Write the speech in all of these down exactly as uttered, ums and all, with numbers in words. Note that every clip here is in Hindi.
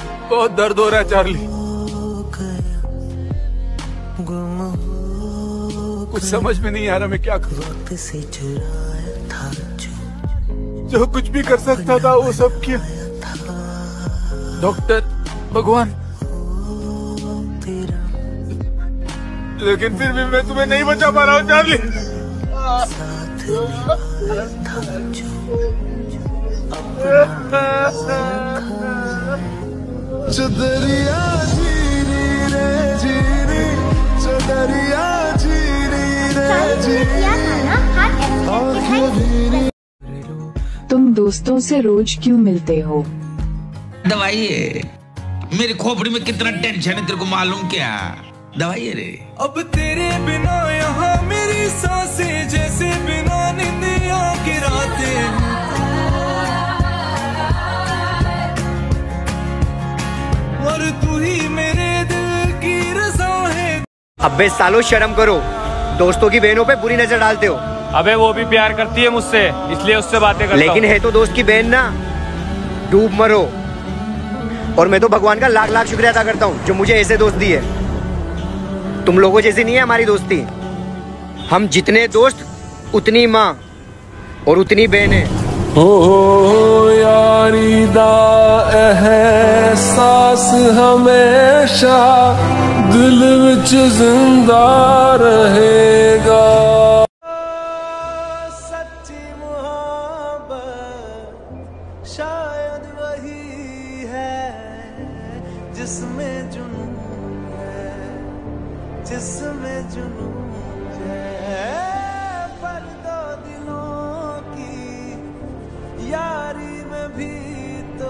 बहुत दर्द हो रहा है चार्ली, कुछ समझ में नहीं आ रहा मैं क्या करूं। जो कुछ भी कर सकता था वो सब किया, डॉक्टर, भगवान, लेकिन फिर भी मैं तुम्हें नहीं बचा पा रहा हूँ चार्ली। चदरिया जीरी रे जीरी, चदरिया जीरी रे जीरी। तुम दोस्तों से रोज क्यों मिलते हो? दवाई है, मेरी खोपड़ी में कितना टेंशन है तेरे को मालूम क्या? दवाई है रे। अब तेरे बिना यहाँ मेरी सांसें जैसे बिना निंदिया की रातें। और तू ही मेरे दिल की रज़ा है। अबे सालो शर्म करो, दोस्तों की बहनों पे बुरी नजर डालते हो। अबे वो भी प्यार करती है मुझसे, इसलिए उससे बातें करता लेकिन है तो दोस्त की बहन ना, डूब मरो। और मैं तो भगवान का लाख लाख शुक्रिया अदा करता हूँ जो मुझे ऐसे दोस्त दिए। तुम लोगों जैसी नहीं है हमारी दोस्ती। हम जितने दोस्त उतनी माँ और उतनी बहनें। ओ यारी दा एहसास हमेशा दिल विच जिंदा रहेगा। सच्ची मोहब्बत शायद वही है जिसमें जुनून है, जिसमें जुनून है। पर दो दिलों की यारी में भी तो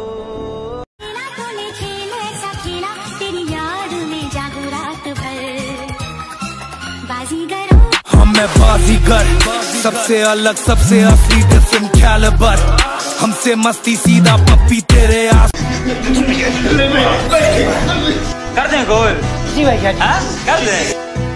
तेरी याद में जागू रात भर। बाजीगर हम मैं बाजीगर, सबसे अलग सबसे असली डिफरेंट कैलिबर। हमसे मस्ती सीधा पप्पी तेरे आस। कर दें गोल जी भाई, क्या कर दें।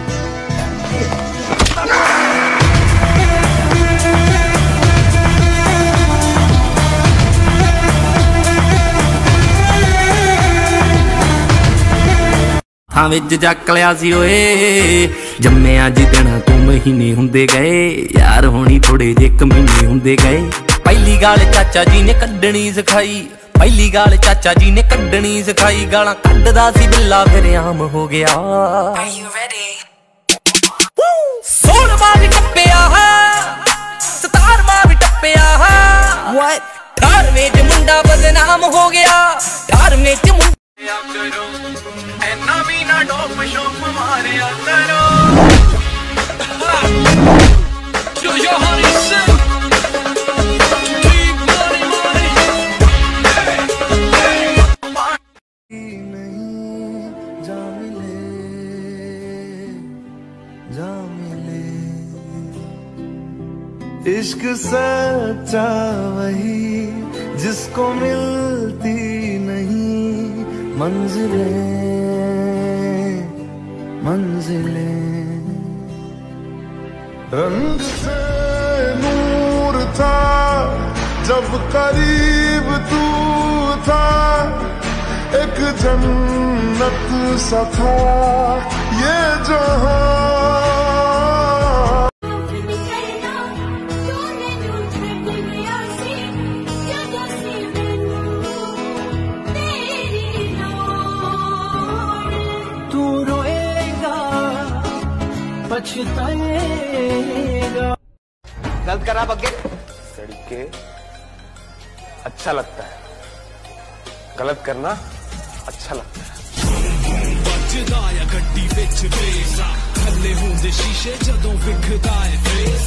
ਹਾਂ ਵਿੱਚ ਚੱਕ ਲਿਆ ਸੀ ਓਏ, ਜੰਮਿਆ ਜਿੱਦਣਾ ਤੂੰ ਮਹੀਨੇ ਹੁੰਦੇ ਗਏ, ਯਾਰ ਹੋਣੀ ਥੋੜੇ ਜੇ ਕਮੀਨੇ ਹੁੰਦੇ ਗਏ। ਪਹਿਲੀ ਗਾਲ ਚਾਚਾ ਜੀ ਨੇ ਕੱਢਣੀ ਸਿਖਾਈ, ਪਹਿਲੀ ਗਾਲ ਚਾਚਾ ਜੀ ਨੇ ਕੱਢਣੀ ਸਿਖਾਈ। ਗਾਲਾਂ ਕੱਢਦਾ ਸੀ ਬਿੱਲਾ ਫਿਰ ਆਮ ਹੋ ਗਿਆ। ਸੋਲਵਾਂ ਵੀ ਟੱਪਿਆ, ਸਤਾਰਵਾਂ ਵੀ ਟੱਪਿਆ। ਅਠਾਰਵੇਂ ਚ ਮੁੰਡਾ ਬਦਨਾਮ ਹੋ ਗਿਆ, ਅਠਾਰਵੇਂ ਚ ਮੁੰਡਾ। ਐਨਾ ਵੀ ਨਾ ਡੋਪ ਸ਼ੋਪ ਮਾਰਿਆ ਕਰੋ। Show your honey shit. Keep money money. नहीं जा मिले, जा मिले। इश्क सच्चा वही जिसको मिलती नहीं मंजिलें मंजिलें। रंग से नूर था जब करीब तू था, एक जन्नत सा था ये जहां। तू रोएगा पछताएगा। गलत करा बग्गे, लड़के अच्छा लगता है, गलत करना अच्छा लगता है। गड्डी विच बेसा थल्ले होंदे शीशे जदों विखदा है।